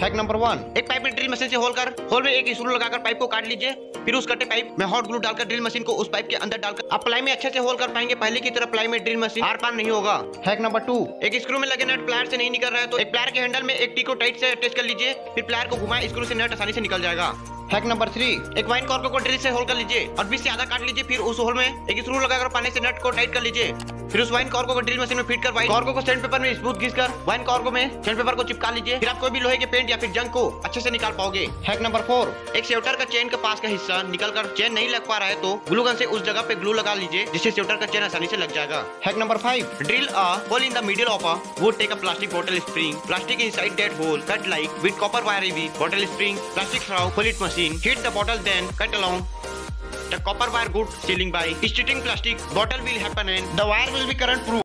Hack number 1, एक pipe में drill machine से होल में एक स्क्रू लगाकर पाइप को काट लीजिए। फिर उस कटे पाइप में हॉट ग्लू डालकर ड्रिल मशीन को उस पाइप के अंदर डालकर आप प्लाई में अच्छे से होल कर पाएंगे। पहले की तरह प्लाई में ड्रिल मशीन आर पार नहीं होगा। हैक नंबर 2, एक स्क्रू में लगे नट प्लायर से नहीं निकल रहा है तो एक प्लायर के हैंडल में एक टी को टाइट से अटैच कर लीजिए। फिर प्लायर को घुमाएं, स्क्रू से नट आसानी से निकल जाएगा। हैक नंबर 3, एक वाइन कॉर्क को ड्रिल से होल कर लीजिए और बीच से आधा काट लीजिए। फिर उस होल में एक स्क्रू लगाकर पानी से नट को टाइट कर लीजिए। फिर उस वाइन कॉर्क को ड्रिल मशीन में फिट कर वाइन कॉर्क को सैंड पेपर में स्मूथ घिसकर वाइन कॉर्क में सैंड पेपर को चिपका लीजिए। फिर आप कोई भी लोहे के पेंट या फिर जंग को अच्छे से निकाल पाओगे। हैक नंबर 4, एक स्वेटर का चेन का पास का हिस्सा निकलकर चेन नहीं लग पा रहा है तो ग्लू गन से उस जगह पे ग्लू लगा लीजिए जिससे स्वेटर का चेन आसानी से लग जाएगा। Hack number 5, drill a hole in the middle of a wood, take a plastic bottle spring, plastic inside that hole, cut like with copper wire एवी, bottle spring, plastic shroud, pull it machine, hit the bottle then cut along the copper wire good sealing by stitching plastic bottle will happen and the wire will be current proof.